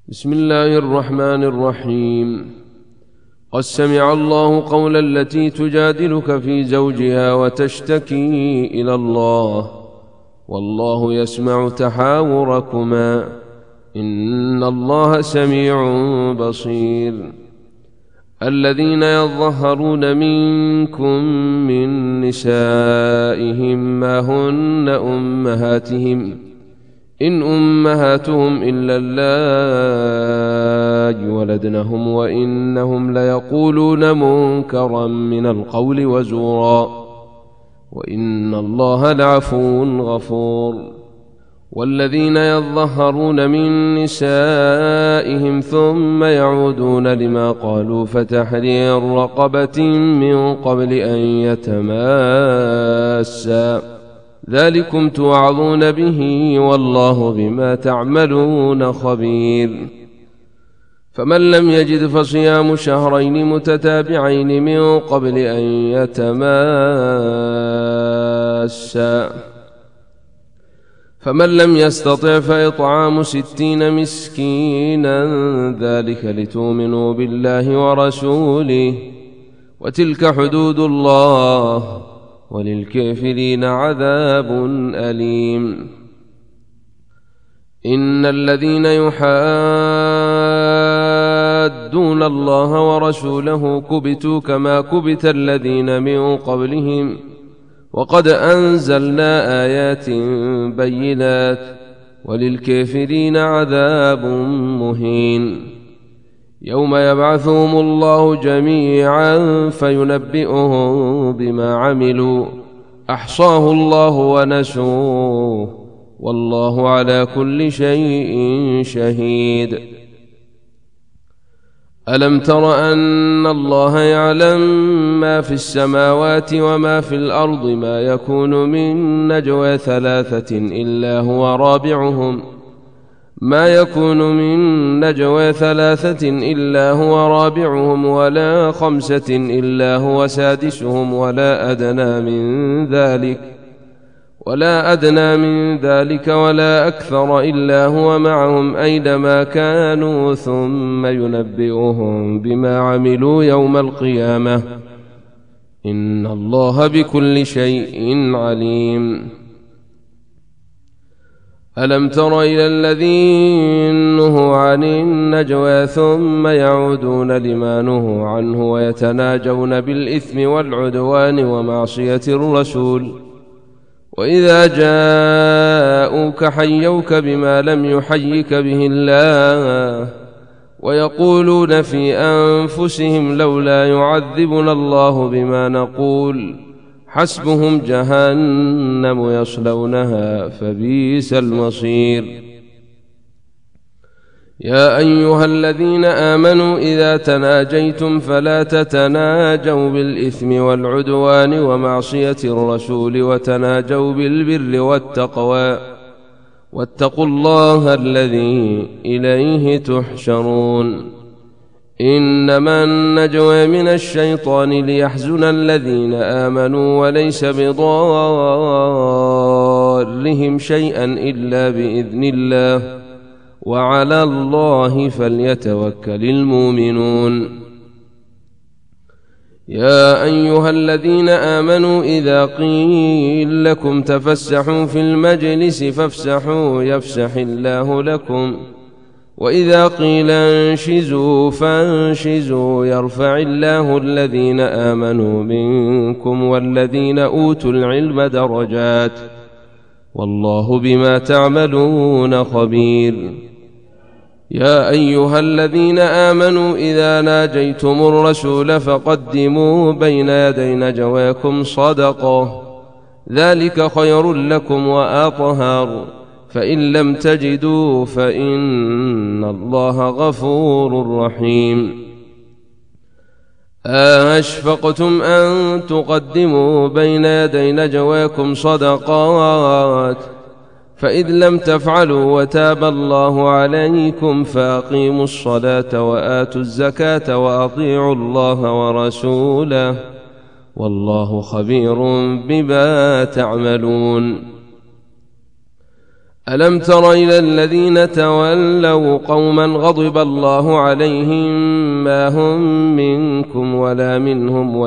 بسم الله الرحمن الرحيم. قد سمع الله قول التي تجادلك في زوجها وتشتكي إلى الله والله يسمع تحاوركما إن الله سميع بصير. الذين يظهرون منكم من نسائهم ما هن أمهاتهم إن أمهاتهم إلا اللائي ولدنهم وإنهم ليقولون منكرا من القول وزورا وإن الله لعفو غفور. والذين يظهرون من نسائهم ثم يعودون لما قالوا فتحرير رقبة من قبل أن يتماسا ذلكم توعظون به والله بما تعملون خبير. فمن لم يجد فصيام شهرين متتابعين من قبل أن يتماسا فمن لم يستطع فإطعام 60 مسكينا ذلك لتؤمنوا بالله ورسوله وتلك حدود الله وللكافرين عذاب أليم. إن الذين يحادون الله ورسوله كبتوا كما كبت الذين من قبلهم وقد أنزلنا آيات بينات وللكافرين عذاب مهين. يوم يبعثهم الله جميعا فينبئهم بما عملوا أحصاه الله ونسوه والله على كل شيء شهيد. ألم تر أن الله يعلم ما في السماوات وما في الأرض ما يكون من نجوى 3 إلا هو رابعهم ولا 5 إلا هو سادسهم ولا أدنى من ذلك ولا أكثر إلا هو معهم أينما كانوا ثم ينبئهم بما عملوا يوم القيامة إن الله بكل شيء عليم. ألم تر إلى الذين نهوا عن النجوى ثم يعودون لما نهوا عنه ويتناجون بالإثم والعدوان ومعصية الرسول وإذا جاءوك حيوك بما لم يحيك به الله ويقولون في أنفسهم لولا يعذبنا الله بما نقول حسبهم جهنم يصلونها فبئس المصير. يا أيها الذين آمنوا إذا تناجيتم فلا تتناجوا بالإثم والعدوان ومعصية الرسول وتناجوا بالبر والتقوى واتقوا الله الذي إليه تحشرون. إنما النجوى من الشيطان ليحزن الذين آمنوا وليس بضارهم شيئا إلا بإذن الله وعلى الله فليتوكل المؤمنون. يا أيها الذين آمنوا إذا قيل لكم تفسحوا في المجلس فافسحوا يفسح الله لكم وإذا قيل انشزوا فانشزوا يرفع الله الذين آمنوا منكم والذين أوتوا العلم درجات والله بما تعملون خبير. يا أيها الذين آمنوا إذا ناجيتم الرسول فقدموا بين يدي نجواكم صدقة ذلك خير لكم وأطهر فإن لم تجدوا فإن الله غفور رحيم. أشفقتم أن تقدموا بين يدي نجواكم صدقات فإذ لم تفعلوا وتاب الله عليكم فأقيموا الصلاة وآتوا الزكاة وأطيعوا الله ورسوله والله خبير بما تعملون. ألم تر إلى الذين تولوا قوما غضب الله عليهم ما هم منكم ولا منهم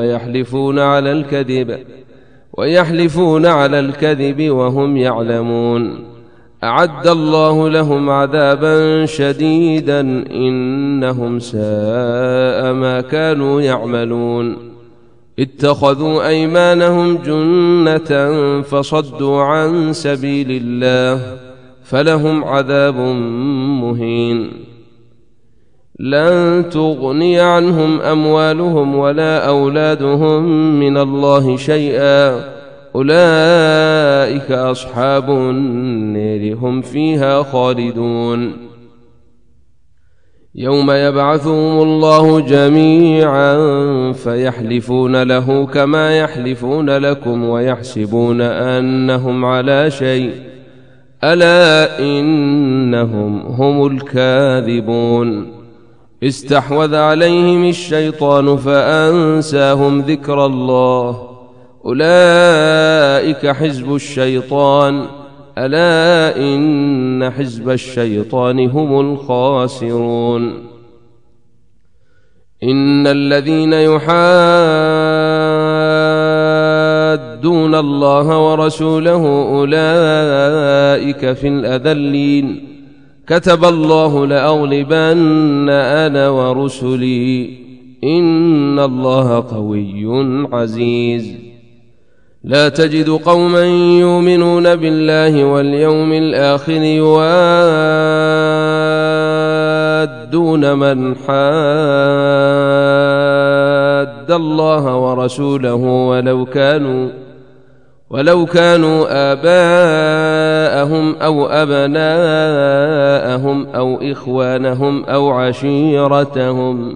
ويحلفون على الكذب وهم يعلمون أعد الله لهم عذابا شديدا إنهم ساء ما كانوا يعملون اتخذوا أيمانهم جنة فصدوا عن سبيل الله فلهم عذاب مهين لن تغني عنهم أموالهم ولا أولادهم من الله شيئا أولئك أصحاب النار هم فيها خالدون يوم يبعثهم الله جميعا فيحلفون له كما يحلفون لكم ويحسبون أنهم على شيء ألا إنهم هم الكاذبون استحوذ عليهم الشيطان فأنساهم ذكر الله أولئك حزب الشيطان ألا إن حزب الشيطان هم الخاسرون إن الذين يحادون الله ورسوله أولئك في الأذلين كتب الله لأغلبن أنا ورسلي إن الله قوي عزيز لا تجد قوما يؤمنون بالله واليوم الآخر يوادون من حاد الله ورسوله ولو كانوا آباءهم أو أبناءهم أو إخوانهم أو عشيرتهم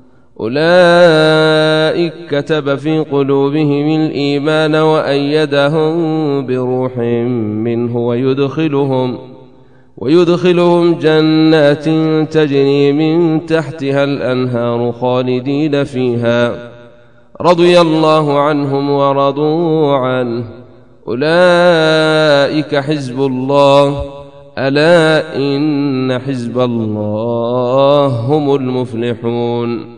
أولئك كتب في قلوبهم الإيمان وأيدهم بروح منه ويدخلهم جنات تجري من تحتها الأنهار خالدين فيها رضي الله عنهم ورضوا عنه أولئك حزب الله ألا إن حزب الله هم المفلحون